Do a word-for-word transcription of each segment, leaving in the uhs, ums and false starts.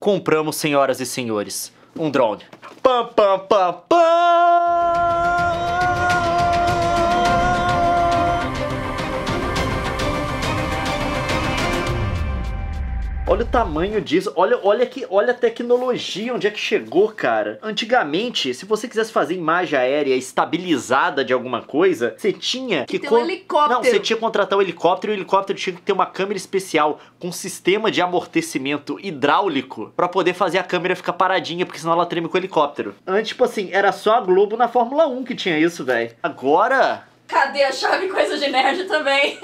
compramos, senhoras e senhores, um drone. Pam, pam, pam, pam! Olha o tamanho disso, olha, olha, aqui, olha a tecnologia, onde é que chegou, cara. Antigamente, se você quisesse fazer imagem aérea estabilizada de alguma coisa, você tinha que... Tem um helicóptero. Não, você tinha que contratar um helicóptero e o helicóptero tinha que ter uma câmera especial com sistema de amortecimento hidráulico pra poder fazer a câmera ficar paradinha, porque senão ela treme com o helicóptero. Antes, tipo assim, era só a Globo na Fórmula um que tinha isso, velho. Agora... Cadê a chave coisa de nerd também?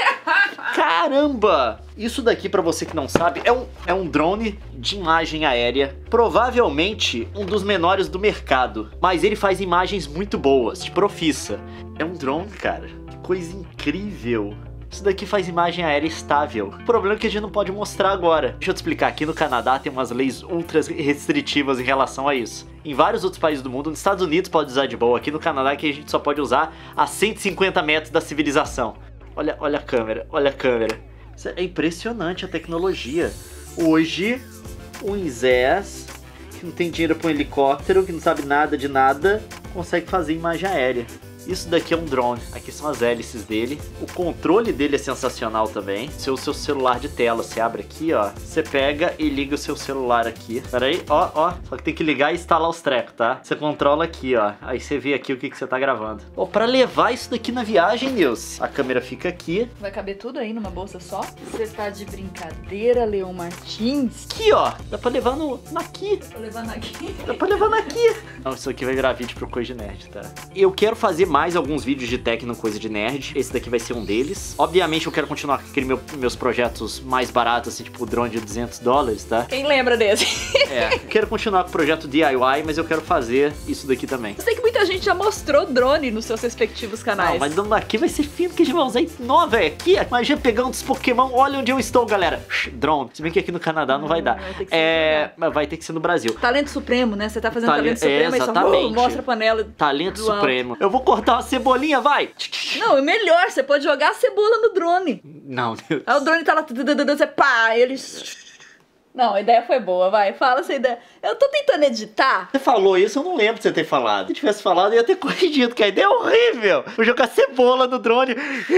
Caramba! Isso daqui, pra você que não sabe, é um, é um drone de imagem aérea. Provavelmente um dos menores do mercado. Mas ele faz imagens muito boas, de profissa. É um drone, cara. Que coisa incrível. Isso daqui faz imagem aérea estável. O problema é que a gente não pode mostrar agora. Deixa eu te explicar. Aqui no Canadá tem umas leis ultra restritivas em relação a isso. Em vários outros países do mundo, nos Estados Unidos pode usar de boa. Aqui no Canadá que a gente só pode usar a cento e cinquenta metros da civilização. Olha, olha a câmera, olha a câmera. Isso é impressionante a tecnologia. Hoje, o Inzés, que não tem dinheiro para um helicóptero, que não sabe nada de nada, consegue fazer imagem aérea. Isso daqui é um drone, aqui são as hélices dele. O controle dele é sensacional também. Seu, seu celular de tela, você abre aqui, ó. Você pega e liga o seu celular aqui. Pera aí, ó, ó. Só que tem que ligar e instalar os trecos, tá? Você controla aqui, ó. Aí você vê aqui o que, que você tá gravando. Ó, pra levar isso daqui na viagem, Nilce, a câmera fica aqui. Vai caber tudo aí numa bolsa só? Você tá de brincadeira, Leon Martins? Aqui, ó. Dá pra levar no, aqui. Dá pra levar aqui. Dá pra levar aqui. Não, isso aqui vai virar vídeo pro Coisa de Nerd, tá? Eu quero fazer mais mais alguns vídeos de Tecno Coisa de Nerd. Esse daqui vai ser um deles. Obviamente eu quero continuar com aquele meu, meus projetos mais baratos, assim, tipo o drone de duzentos dólares, tá? Quem lembra desse? É, eu quero continuar com o projeto D I Y, mas eu quero fazer isso daqui também. Eu sei que muita gente já mostrou drone nos seus respectivos canais. Não, mas dando aqui vai ser fino que a gente vai usar nó, velho. Aqui, imagina pegando os Pokémon, olha onde eu estou, galera. Drone. Se bem que aqui no Canadá não, não vai dar. Vai ter, é, mas vai ter que ser no Brasil. Talento Supremo, né? Você tá fazendo Talento, Talento Supremo é, exatamente. e só uh, mostra a panela. Talento Supremo. Alto. Eu vou cortar uma cebolinha, vai! Não, é melhor, você pode jogar a cebola no drone. Não, Deus. Aí o drone tá lá, você pá, eles... Não, a ideia foi boa, vai, fala essa ideia. Eu tô tentando editar. Você falou isso, eu não lembro de você ter falado. Se tivesse falado, eu ia ter corrigido, que a ideia é horrível. Vou jogar cebola no drone.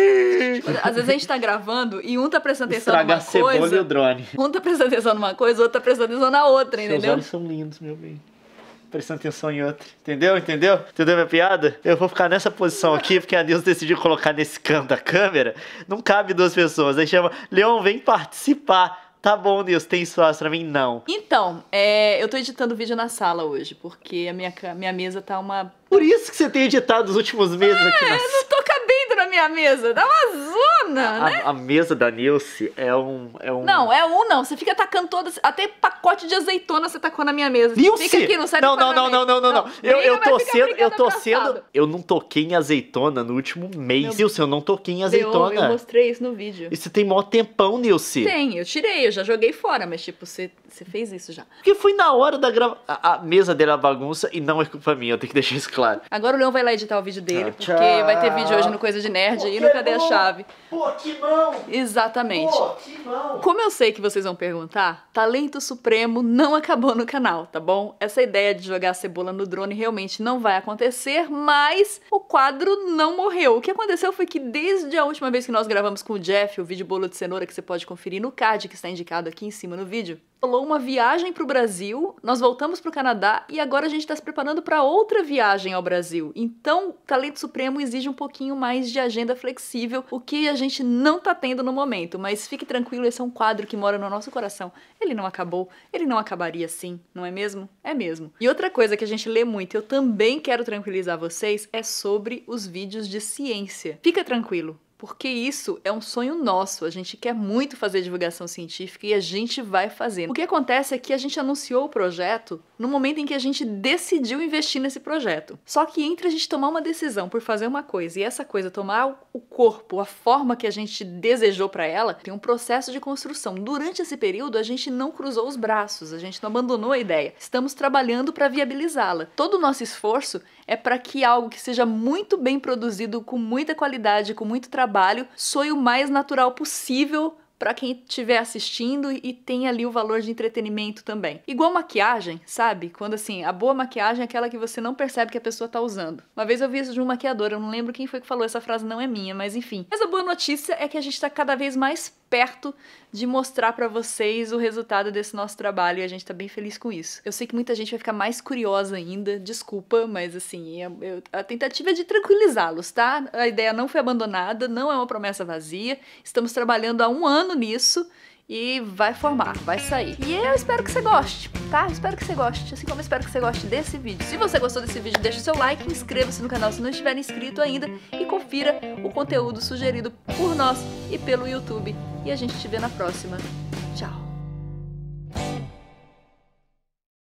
Às vezes a gente tá gravando e um tá prestando atenção Estragar numa coisa... Estragar a cebola e o drone. Um tá prestando atenção numa coisa, o outro tá prestando atenção na outra, Seus entendeu? Seus olhos são lindos, meu bem. Prestando atenção em outra. Entendeu? Entendeu? Entendeu minha piada? Eu vou ficar nessa posição aqui, porque a Nilce decidiu colocar nesse canto da câmera. Não cabe duas pessoas. Aí chama, Leon, vem participar. Tá bom, Nilce, tem espaço pra mim? Não. Então, é, eu tô editando vídeo na sala hoje, porque a minha, minha mesa tá uma... Por isso que você tem editado os últimos meses ah, aqui na eu não tô cabendo na minha mesa, dá uma zona, a, né? A, a mesa da Nilce é um, é um... Não, é um não, você fica tacando todas, até pacote de azeitona você tacou na minha mesa. Nilce! Fica aqui, não sai do Não, não, não, não, não, não, não. Eu, eu tô sendo, eu tô abraçado. sendo... Eu não toquei em azeitona no último mês, Nilce, eu não toquei em azeitona. Eu, eu mostrei isso no vídeo. Isso tem mó tempão, Nilce. Tem, eu tirei, eu já joguei fora, mas tipo, você, você fez isso já. Porque foi na hora da gravação. A, a mesa dele é uma bagunça e não é culpa minha, eu tenho que deixar isso claro. Agora o Leon vai lá editar o vídeo dele, ah, porque vai ter vídeo hoje no Coisa de Nerd Pokémon. E no Cadê a Chave? Pokémon! Exatamente. Pokémon. Como eu sei que vocês vão perguntar, Talento Supremo não acabou no canal, tá bom? Essa ideia de jogar a cebola no drone realmente não vai acontecer, mas o quadro não morreu. O que aconteceu foi que desde a última vez que nós gravamos com o Jeff, o vídeo bolo de cenoura que você pode conferir no card que está indicado aqui em cima no vídeo, rolou uma viagem pro Brasil, nós voltamos pro Canadá e agora a gente tá se preparando para outra viagem ao Brasil. Então, Talento Supremo exige um pouquinho mais de agenda flexível, o que a gente não tá tendo no momento, mas fique tranquilo, esse é um quadro que mora no nosso coração. Ele não acabou, ele não acabaria assim, não é mesmo? É mesmo. E outra coisa que a gente lê muito, eu também quero tranquilizar vocês, é sobre os vídeos de ciência. Fica tranquilo. Porque isso é um sonho nosso, a gente quer muito fazer divulgação científica e a gente vai fazendo. O que acontece é que a gente anunciou o projeto no momento em que a gente decidiu investir nesse projeto. Só que entre a gente tomar uma decisão por fazer uma coisa e essa coisa tomar o corpo, a forma que a gente desejou para ela, tem um processo de construção. Durante esse período a gente não cruzou os braços, a gente não abandonou a ideia. Estamos trabalhando para viabilizá-la. Todo o nosso esforço é para que algo que seja muito bem produzido, com muita qualidade, com muito trabalho, soe o mais natural possível pra quem estiver assistindo e tem ali o valor de entretenimento também. Igual maquiagem, sabe? Quando assim, a boa maquiagem é aquela que você não percebe que a pessoa tá usando. Uma vez eu vi isso de um maquiador, eu não lembro quem foi que falou, essa frase não é minha, mas enfim. Mas a boa notícia é que a gente tá cada vez mais perto de mostrar pra vocês o resultado desse nosso trabalho e a gente tá bem feliz com isso. Eu sei que muita gente vai ficar mais curiosa ainda, desculpa, mas assim, eu, eu, a tentativa é de tranquilizá-los, tá? A ideia não foi abandonada, não é uma promessa vazia, estamos trabalhando há um ano nisso e vai formar, vai sair. E eu espero que você goste, tá? Espero que você goste, assim como eu espero que você goste desse vídeo. Se você gostou desse vídeo, deixa o seu like, inscreva-se no canal se não estiver inscrito ainda e confira o conteúdo sugerido por nós e pelo YouTube. E a gente te vê na próxima. Tchau!